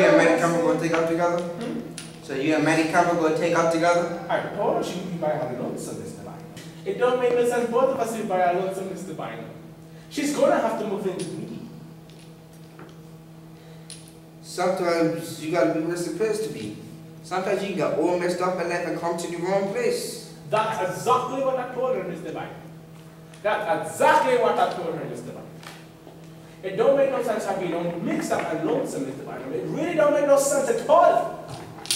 and Maddie Cameron going to take out together? So you and Maddie Cameron going to take out together? I told her she would be by her lonesome, Mr. Bynum. It don't make no sense both of us will be by our lonesome, Mr. Bynum. She's going to have to move in with me. Sometimes you gotta be where you're supposed to be. Sometimes you can get all messed up in life and come to the wrong place. That's exactly what I told her, Mr. Bynum. That's exactly what I told her, Mr. Bynum. It don't make no sense how we don't mix up and lonesome, Mr. Bynum. It really don't make no sense at all.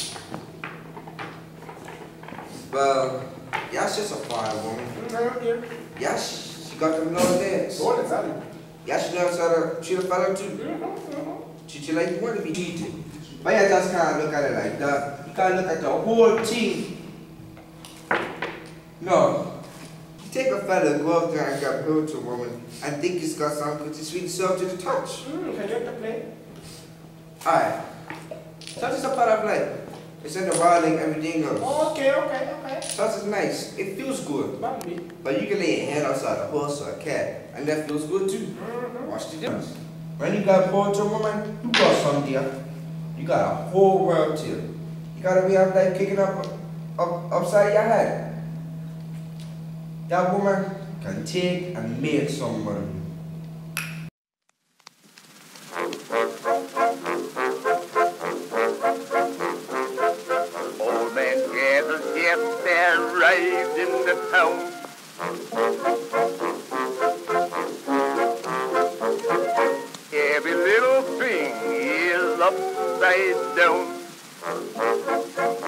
Well, yes, she's a fine woman. Yes, she got them long legs. So what is that? Yes, she knows how to treat a fellow too. Treat you like you want to be treated. But you just can't look at it like that. You can't look at the whole thing. No. You take a fella, go up there and get hold to a woman and think he's got something because it's really served to the touch. Can you have to play? Alright. Touch is a part of life. It's in the wild like everything else. Okay. Touch is nice. It feels good. Bambi. But you can lay your head outside a horse or a cat and that feels good too. Watch the difference. When you got hold to a woman, you got something there. You got a whole world to you. You gotta be out there kicking upside your head. That woman can take and make some money. Old man gathered guests that arrived in the town. Every little thing is upside down.